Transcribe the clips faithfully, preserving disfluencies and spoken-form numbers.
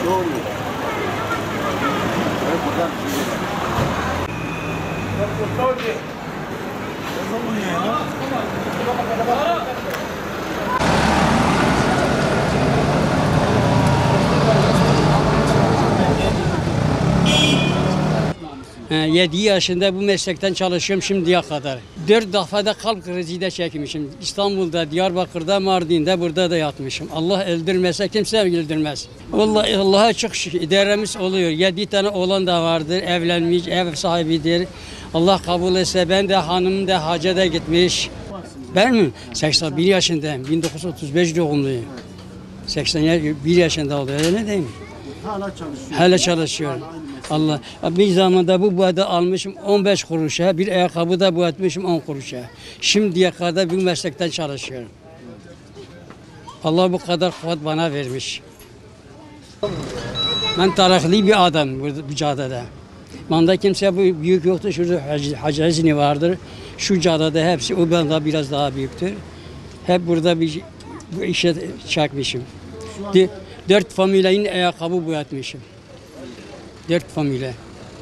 Doğru. yedi yaşında bu meslekten çalışıyorum şimdiye kadar. dört defada kalp krizi de çekmişim. İstanbul'da, Diyarbakır'da, Mardin'de, burada da yatmışım. Allah öldürmese kimse öldürmez. Vallahi Allah'a çok şükür idaremiz oluyor. yedi tane oğlan da vardır, evlenmiş, ev sahibidir. Allah kabul etse ben de hanımım da hacca gitmiş. Ben mi? seksen bir yaşındayım. bin dokuz yüz otuz beş doğumluyum. seksen bir yaşında oluyor. Ne diyeyim? Hala çalışıyor. Hala çalışıyorum. Allah. Bir zamanda bu boyada almışım on beş kuruşa, bir ayakkabı da boyatmışım on kuruşa. Şimdiye kadar bu meslekten çalışıyorum. Allah bu kadar kuvvet bana vermiş. Ben tarihli bir adam burada bu caddede. Banda kimse bu büyük yoktu. Şurada Hacı Ezni vardır. Şu caddede hepsi o benden biraz daha büyüktür. Hep burada bir bu işe çekmişim. Dört familyanın ayakkabı boyatmışım. Dört familya.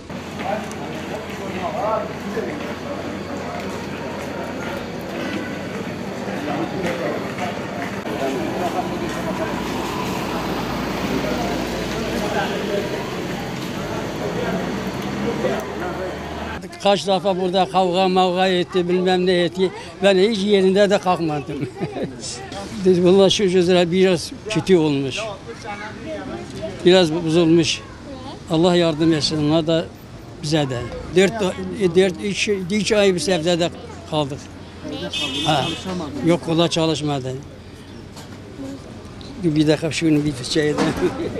Kaç defa burada kavga mavga etti, bilmem ne etti. Ben hiç yerinde de kalkmadım. Vallahi şu gözler biraz kötü olmuş. Biraz bozulmuş. Allah yardım etsin. Ona da bize de. Dört, dört, üç, üç ay bir evde kaldık. Ha. Yok ola çalışmadı. Bir dakika şunu bir şey edelim.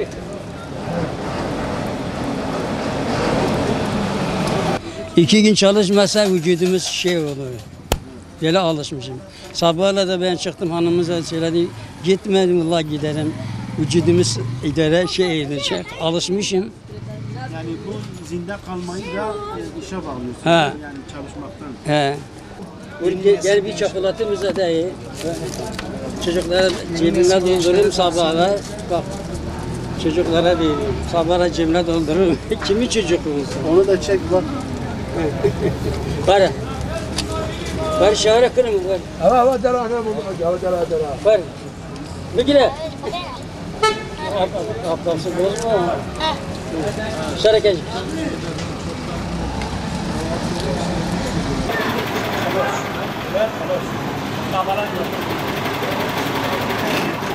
İki gün çalışmasa vücudumuz şey olur. Böyle alışmışım. Sabahla da ben çıktım hanımıza söyledi. Gitmedim vallahi giderim. Vücudumuz idare şey edecek. Alışmışım. Yani bu zinde kalmayı da e, işe bağlıyorsun. He. Yani çalışmaktan. He. Gel, gel bir çikolatımıza da ye. Çocuklara cebime doldururum sabahla. Bak. Çocuklara veriyorum. Sabahla cebime doldururum. Kimin çocuğu bu? Onu da çek bak. Var. Var şahane kırım var. Hava hava dara ne bu? Hava dara dara. Var. Mükile. Aptalsı bozma. Şöyle gel. Tamam.